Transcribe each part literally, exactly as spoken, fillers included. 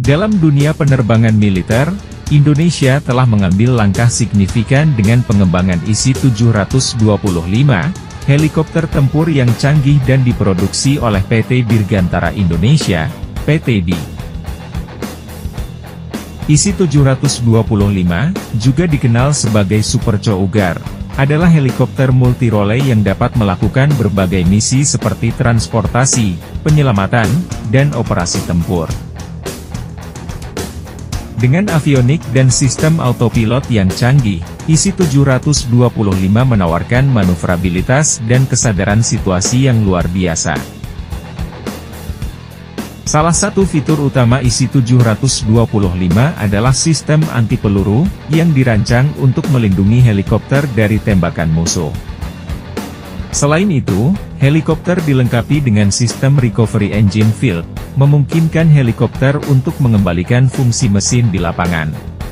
Dalam dunia penerbangan militer, Indonesia telah mengambil langkah signifikan dengan pengembangan I C tujuh dua lima, helikopter tempur yang canggih dan diproduksi oleh P T Dirgantara Indonesia, P T D I. I C tujuh dua lima, juga dikenal sebagai Super Cougar, adalah helikopter multirole yang dapat melakukan berbagai misi seperti transportasi, penyelamatan, dan operasi tempur. Dengan avionik dan sistem autopilot yang canggih, I C tujuh dua lima menawarkan manuvrabilitas dan kesadaran situasi yang luar biasa. Salah satu fitur utama I C tujuh dua lima adalah sistem anti-peluru, yang dirancang untuk melindungi helikopter dari tembakan musuh. Selain itu, helikopter dilengkapi dengan sistem Recovery Engine Field, memungkinkan helikopter untuk mengembalikan fungsi mesin di lapangan.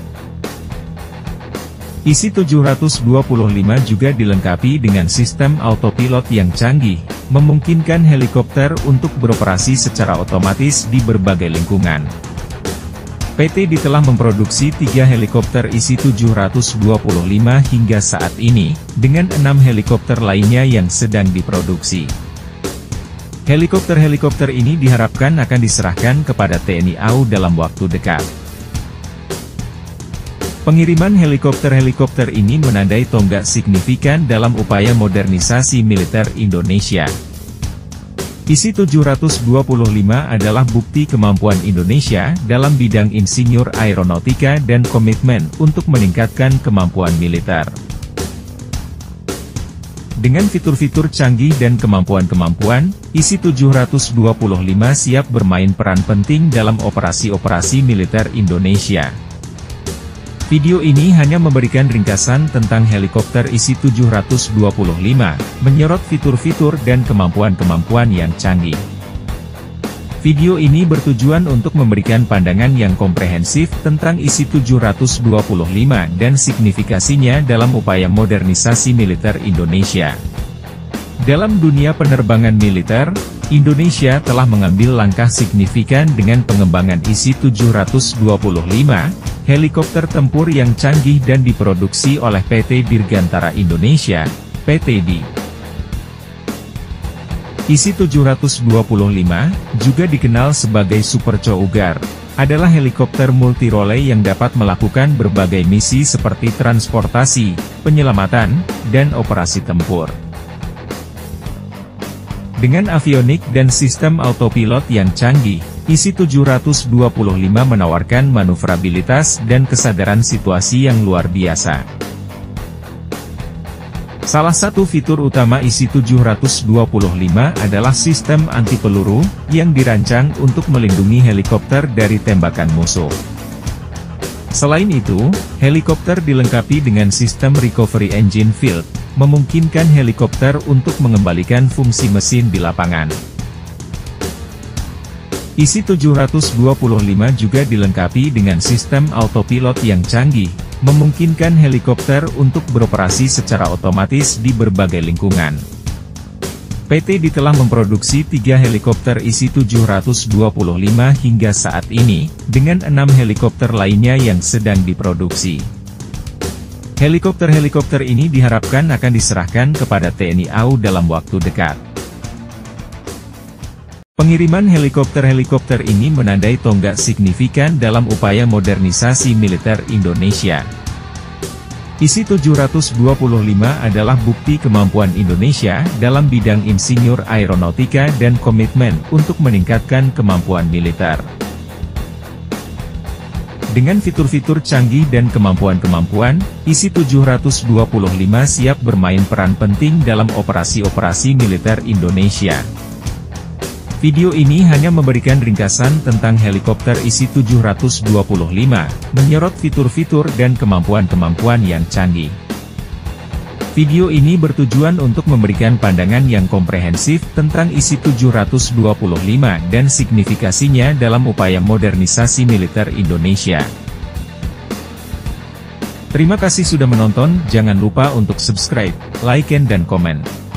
I C tujuh dua lima juga dilengkapi dengan sistem autopilot yang canggih, memungkinkan helikopter untuk beroperasi secara otomatis di berbagai lingkungan. P T D I telah memproduksi tiga helikopter I C tujuh dua lima hingga saat ini, dengan enam helikopter lainnya yang sedang diproduksi. Helikopter-helikopter ini diharapkan akan diserahkan kepada T N I A U dalam waktu dekat. Pengiriman helikopter-helikopter ini menandai tonggak signifikan dalam upaya modernisasi militer Indonesia. I C tujuh dua lima adalah bukti kemampuan Indonesia dalam bidang insinyur aeronautika dan komitmen untuk meningkatkan kemampuan militer. Dengan fitur-fitur canggih dan kemampuan-kemampuan, I C tujuh dua lima siap bermain peran penting dalam operasi-operasi militer Indonesia. Video ini hanya memberikan ringkasan tentang helikopter I C tujuh dua lima, menyorot fitur-fitur dan kemampuan-kemampuan yang canggih. Video ini bertujuan untuk memberikan pandangan yang komprehensif tentang I C tujuh dua lima dan signifikasinya dalam upaya modernisasi militer Indonesia. Dalam dunia penerbangan militer, Indonesia telah mengambil langkah signifikan dengan pengembangan I C tujuh dua lima, helikopter tempur yang canggih dan diproduksi oleh P T Dirgantara Indonesia, P T D I. I C tujuh dua lima, juga dikenal sebagai Super Cougar, adalah helikopter multirole yang dapat melakukan berbagai misi seperti transportasi, penyelamatan, dan operasi tempur. Dengan avionik dan sistem autopilot yang canggih, I C tujuh dua lima menawarkan manuvrabilitas dan kesadaran situasi yang luar biasa. Salah satu fitur utama I C tujuh dua lima adalah sistem anti-peluru, yang dirancang untuk melindungi helikopter dari tembakan musuh. Selain itu, helikopter dilengkapi dengan sistem Recovery Engine Field, memungkinkan helikopter untuk mengembalikan fungsi mesin di lapangan. I C tujuh dua lima juga dilengkapi dengan sistem autopilot yang canggih, memungkinkan helikopter untuk beroperasi secara otomatis di berbagai lingkungan. P T D I telah memproduksi tiga helikopter I C tujuh dua lima hingga saat ini, dengan enam helikopter lainnya yang sedang diproduksi. Helikopter-helikopter ini diharapkan akan diserahkan kepada T N I A U dalam waktu dekat. Pengiriman helikopter-helikopter ini menandai tonggak signifikan dalam upaya modernisasi militer Indonesia. I C tujuh dua lima adalah bukti kemampuan Indonesia dalam bidang insinyur aeronautika dan komitmen untuk meningkatkan kemampuan militer. Dengan fitur-fitur canggih dan kemampuan-kemampuan, I C tujuh dua lima siap bermain peran penting dalam operasi-operasi militer Indonesia. Video ini hanya memberikan ringkasan tentang helikopter I C tujuh dua lima, menyorot fitur-fitur dan kemampuan-kemampuan yang canggih. Video ini bertujuan untuk memberikan pandangan yang komprehensif tentang I C tujuh dua lima dan signifikasinya dalam upaya modernisasi militer Indonesia. Terima kasih sudah menonton, jangan lupa untuk subscribe, like, dan komen.